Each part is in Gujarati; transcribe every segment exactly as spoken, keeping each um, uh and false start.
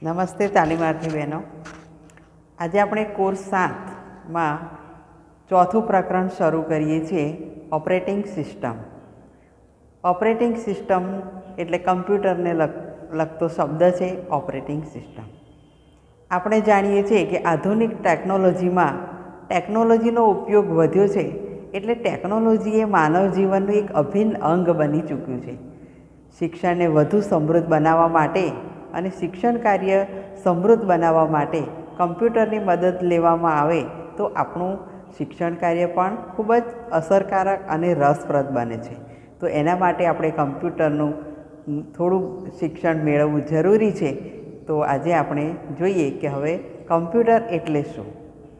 નમસ્તે તાલીમાર્થી બહેનો। આજે આપણે કોર્સ સાતમાં ચોથું પ્રકરણ શરૂ કરીએ છીએ, ઓપરેટિંગ સિસ્ટમ। ઓપરેટિંગ સિસ્ટમ એટલે કમ્પ્યુટરને લગ લગતો શબ્દ છે ઓપરેટિંગ સિસ્ટમ। આપણે જાણીએ છીએ કે આધુનિક ટેકનોલોજીમાં ટેકનોલોજીનો ઉપયોગ વધ્યો છે, એટલે ટેકનોલોજી એ માનવ જીવનનું એક અભિન્ન અંગ બની ચૂક્યું છે। શિક્ષણને વધુ સમૃદ્ધ બનાવવા માટે અને શિક્ષણ કાર્ય સમૃદ્ધ બનાવવા માટે કમ્પ્યુટરની મદદ લેવામાં આવે તો આપણું શિક્ષણ કાર્ય પણ ખૂબ જ અસરકારક અને રસપ્રદ બને છે। તો એના માટે આપણે કમ્પ્યુટરનું થોડું શિક્ષણ મેળવવું જરૂરી છે। તો આજે આપણે જોઈએ કે હવે કમ્પ્યુટર એટલે શું,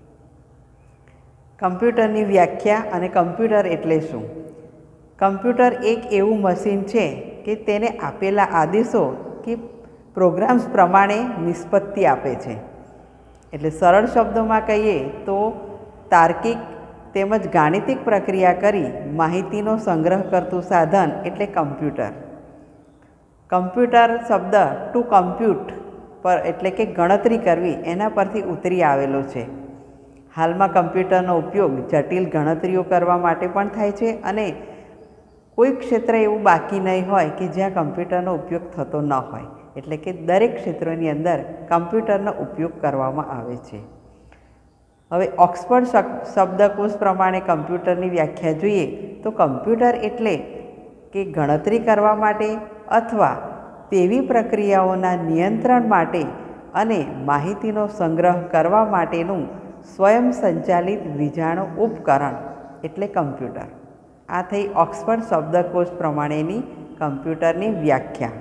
કમ્પ્યુટરની વ્યાખ્યા અને કમ્પ્યુટર એટલે શું। કમ્પ્યુટર એક એવું મશીન છે કે તેને આપેલા આદેશો કે પ્રોગ્રામ્સ પ્રમાણે નિષ્પત્તિ આપે છે। એટલે સરળ શબ્દોમાં કહીએ તો તાર્કિક તેમજ ગાણિતિક પ્રક્રિયા કરી માહિતીનો સંગ્રહ કરતું સાધન એટલે કમ્પ્યુટર। કમ્પ્યુટર શબ્દ ટુ કમ્પ્યુટ પર એટલે કે ગણતરી કરવી એના પરથી ઉતરી આવેલો છે। હાલમાં કમ્પ્યુટરનો ઉપયોગ જટિલ ગણતરીઓ કરવા માટે પણ થાય છે અને કોઈ ક્ષેત્ર એવું બાકી નહીં હોય કે જ્યાં કમ્પ્યુટરનો ઉપયોગ થતો ન હોય, એટલે કે દરેક ક્ષેત્રોની અંદર કમ્પ્યુટરનો ઉપયોગ કરવામાં આવે છે। હવે ઓક્સફર્ડ શબ્દકોશ પ્રમાણે કમ્પ્યુટરની વ્યાખ્યા જોઈએ તો કમ્પ્યુટર એટલે કે ગણતરી કરવા માટે અથવા તેવી પ્રક્રિયાઓના નિયંત્રણ માટે અને માહિતીનો સંગ્રહ કરવા માટેનું સ્વયં સંચાલિત વીજાણુ ઉપકરણ એટલે કમ્પ્યુટર। આ થઈ ઓક્સફર્ડ શબ્દકોશ પ્રમાણેની કમ્પ્યુટરની વ્યાખ્યા।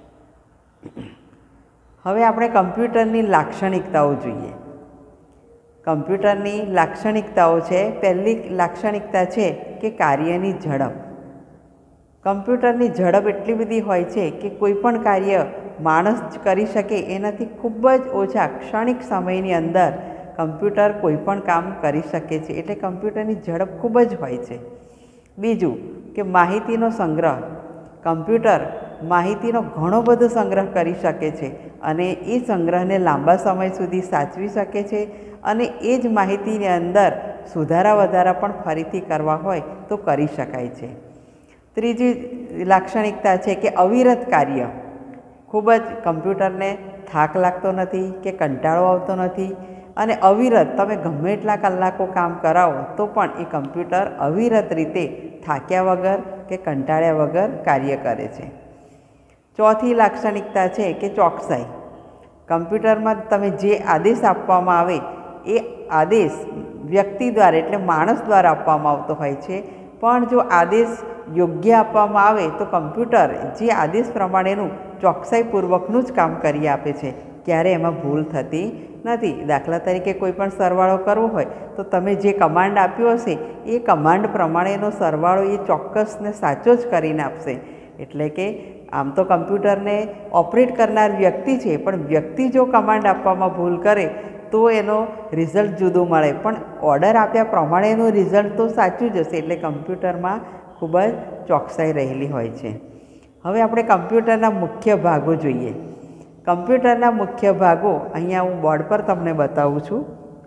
હવે આપણે કમ્પ્યુટરની લાક્ષણિકતાઓ જોઈએ। કમ્પ્યુટરની લાક્ષણિકતાઓ છે, પહેલી લાક્ષણિકતા છે કે કાર્યની ઝડપ। કમ્પ્યુટરની ઝડપ એટલી બધી હોય છે કે કોઈ પણ કાર્ય માણસ કરી શકે એનાથી ખૂબ જ ઓછા ક્ષણિક સમયની અંદર કમ્પ્યુટર કોઈ પણ કામ કરી શકે છે, એટલે કમ્પ્યુટરની ઝડપ ખૂબ જ હોય છે। બીજું કે માહિતીનો સંગ્રહ। કમ્પ્યુટર માહિતીનો ઘણો બધો સંગ્રહ કરી શકે છે અને એ સંગ્રહને લાંબા સમય સુધી સાચવી શકે છે અને એ જ માહિતીની અંદર સુધારા વધારા પણ ફરીથી કરવા હોય તો કરી શકાય છે। ત્રીજી લાક્ષણિકતા છે કે અવિરત કાર્ય। ખૂબ જ કમ્પ્યુટરને થાક લાગતો નથી કે કંટાળો આવતો નથી અને અવિરત તમે ગમે એટલા કલાકો કામ કરાવો તો પણ એ કમ્પ્યુટર અવિરત રીતે થાક્યા વગર કે કંટાળ્યા વગર કાર્ય કરે છે। ચોથી લાક્ષણિકતા છે કે ચોકસાઈ। કમ્પ્યુટરમાં તમે જે આદેશ આપવામાં આવે એ આદેશ વ્યક્તિ દ્વારા એટલે માણસ દ્વારા આપવામાં આવતો હોય છે, પણ જો આદેશ યોગ્ય આપવામાં આવે તો કમ્પ્યુટર જે આદેશ પ્રમાણેનું ચોકસાઈપૂર્વકનું જ કામ કરી આપે છે, ક્યારે એમાં ભૂલ થતી નથી। દાખલા તરીકે કોઈ પણ સરવાળો કરવો હોય તો તમે જે કમાન્ડ આપ્યો હશે એ કમાન્ડ પ્રમાણેનો સરવાળો એ ચોક્કસ ને સાચો જ કરીને આપશે। એટલે કે આમ તો કમ્પ્યુટરને ઓપરેટ કરનાર વ્યક્તિ છે, પણ વ્યક્તિ જો કમાન્ડ આપવામાં ભૂલ કરે તો એનો રિઝલ્ટ જુદું મળે, પણ ઓર્ડર આપ્યા પ્રમાણેનું રિઝલ્ટ તો સાચું જ હશે। એટલે કમ્પ્યુટરમાં ખૂબ જ ચોકસાઈ રહેલી હોય છે। હવે આપણે કમ્પ્યુટરના મુખ્ય ભાગો જોઈએ। કમ્પ્યુટરના મુખ્ય ભાગો અહીંયા હું બોર્ડ પર તમને બતાવું છું।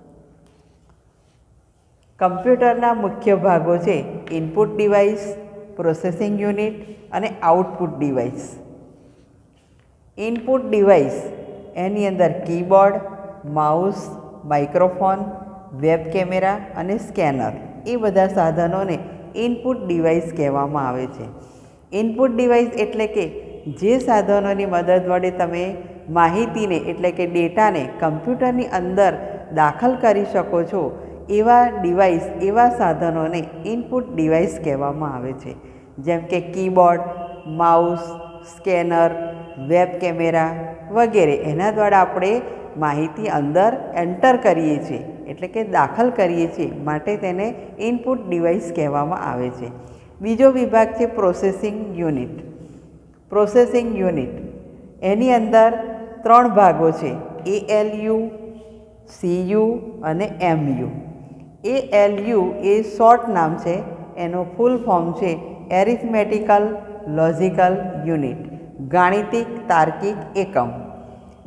કમ્પ્યુટરના મુખ્ય ભાગો છે ઇનપુટ ડિવાઇસ, પ્રોસેસિંગ યુનિટ અને આઉટપુટ ડિવાઇસ। ઇનપુટ ડિવાઇસ એની અંદર keyboard, mouse, microphone, web camera અને સ્કેનર એ બધા સાધનોને ઇનપુટ ડિવાઇસ કહેવામાં આવે છે। ઇનપુટ ડિવાઇસ એટલે કે જે સાધનોની મદદ વડે તમે માહિતીને એટલે કે ડેટાને કમ્પ્યુટરની અંદર દાખલ કરી શકો છો એવા ડિવાઇસ એવા સાધનોને ઇનપુટ ડિવાઇસ કહેવામાં આવે છે। જેમ કે keyboard, mouse, scanner, web camera વગેરે એના દ્વારા આપણે માહિતી અંદર એન્ટર કરીએ છીએ એટલે કે દાખલ કરીએ છીએ, માટે તેને ઇનપુટ ડિવાઇસ કહેવામાં આવે છે। બીજો વિભાગ છે પ્રોસેસિંગ યુનિટ। પ્રોસેસિંગ યુનિટ એની અંદર ત્રણ ભાગો છે, A L U, C U અને M U. A L U એ શોર્ટ નામ છે, એનો ફૂલ ફોર્મ છે એરિથમેટિકલ લોજિકલ યુનિટ, ગાણિતિક તાર્કિક એકમ।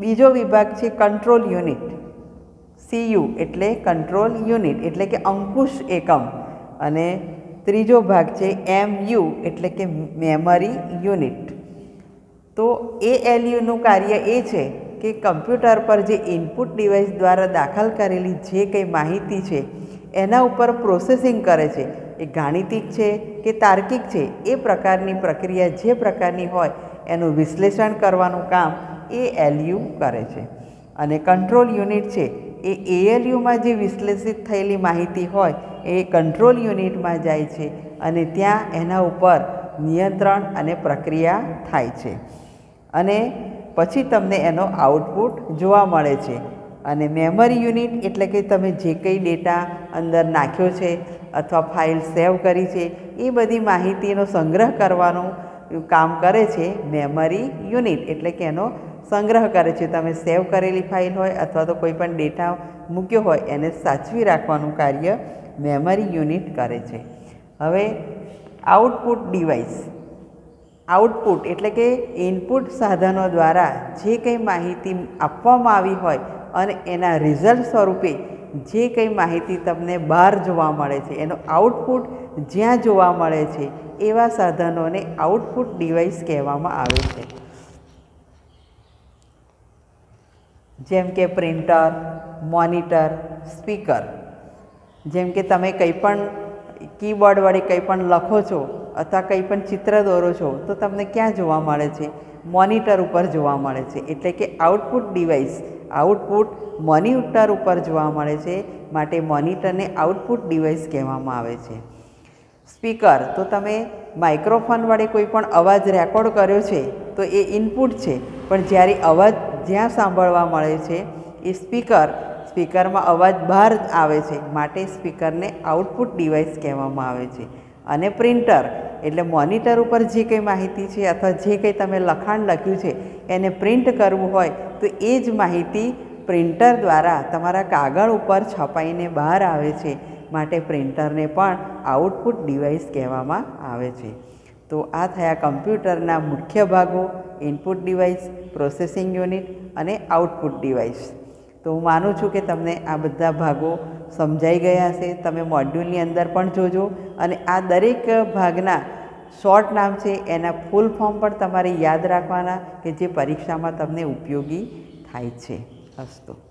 બીજો વિભાગ છે કંટ્રોલ યુનિટ, સીયુ એટલે કંટ્રોલ યુનિટ એટલે કે અંકુશ એકમ, અને ત્રીજો ભાગ છે એમયુ એટલે કે મેમરી યુનિટ. તો એએલયુનું કાર્ય એ છે કે કમ્પ્યુટર પર જે ઇનપુટ ડિવાઇસ દ્વારા દાખલ કરેલી જે કંઈ માહિતી છે એના ઉપર પ્રોસેસિંગ કરે છે. એ ગાણિતિક છે કે તાર્કિક છે, એ પ્રકારની પ્રક્રિયા જે પ્રકારની હોય એનું વિશ્લેષણ કરવાનું કામ એ એલયુ કરે છે. અને કંટ્રોલ યુનિટ છે એ એએલયુમાં જે વિશ્લેષિત થયેલી માહિતી હોય એ કંટ્રોલ યુનિટમાં જાય છે અને ત્યાં એના ઉપર નિયંત્રણ અને પ્રક્રિયા થાય છે અને પછી તમને એનો આઉટપુટ જોવા મળે છે. અને મેમરી યુનિટ એટલે કે તમે જે કંઈ ડેટા અંદર નાખ્યો છે અથવા ફાઇલ સેવ કરી છે એ બધી માહિતીનો સંગ્રહ કરવાનું કામ કરે છે મેમરી યુનિટ, એટલે કે એનો સંગ્રહ કરે છે. તમે સેવ કરેલી ફાઇલ હોય અથવા તો કોઈ પણ ડેટા મૂક્યો હોય એને સાચવી રાખવાનું કાર્ય મેમરી યુનિટ કરે છે. હવે આઉટપુટ ડિવાઇસ, આઉટપુટ એટલે કે ઇનપુટ સાધનો દ્વારા જે કંઈ માહિતી આપવામાં આવી હોય અને એના રિઝલ્ટ સ્વરૂપે જે કંઈ માહિતી તમને બહાર જોવા મળે છે એનો આઉટપુટ જ્યાં જોવા મળે છે એવા સાધનોને આઉટપુટ ડિવાઇસ કહેવામાં આવે છે. જેમ કે પ્રિન્ટર, મોનિટર, સ્પીકર. જેમ કે તમે કંઈ પણ કીબોર્ડ વડે કંઈ પણ લખો છો અથવા કંઈ પણ ચિત્ર દોરો છો તો તમને ક્યાં જોવા મળે છે? મોનિટર ઉપર જોવા મળે છે. એટલે કે આઉટપુટ ડિવાઇસ, આઉટપુટ મોનિટર ઉપર જોવા મળે છે, માટે મોનિટરને આઉટપુટ ડિવાઇસ કહેવામાં આવે છે. સ્પીકર, તો તમે માઇક્રોફોન વડે કોઈ પણ અવાજ રેકોર્ડ કર્યો છે તો એ ઇનપુટ છે, પણ જ્યારે અવાજ જ્યાં સાંભળવા મળે છે એ સ્પીકર, સ્પીકરમાં અવાજ બહાર આવે છે, માટે સ્પીકરને આઉટપુટ ડિવાઇસ કહેવામાં આવે છે. અને પ્રિન્ટર એટલે મોનિટર ઉપર જે કંઈ માહિતી છે અથવા જે કંઈ તમે લખાણ લખ્યું છે એને પ્રિન્ટ કરવું હોય તો એ જ માહિતી પ્રિન્ટર દ્વારા તમારા કાગળ ઉપર છપાઈને બહાર આવે છે, માટે પ્રિન્ટરને પણ આઉટપુટ ડિવાઇસ કહેવામાં આવે છે. તો આ થયા કમ્પ્યુટરના મુખ્ય ભાગો: ઇનપુટ ડિવાઇસ, પ્રોસેસિંગ યુનિટ અને આઉટપુટ ડિવાઇસ. તો હું માનું છું કે તમને આ બધા ભાગો સમજાઈ ગયા હશે. તમે મોડ્યુલની અંદર પણ જોજો અને આ દરેક ભાગના શોર્ટ નામ છે એના ફૂલ ફોર્મ પણ તમારે યાદ રાખવાના કે જે પરીક્ષામાં તમને ઉપયોગી થાય છે. અસ્તુ.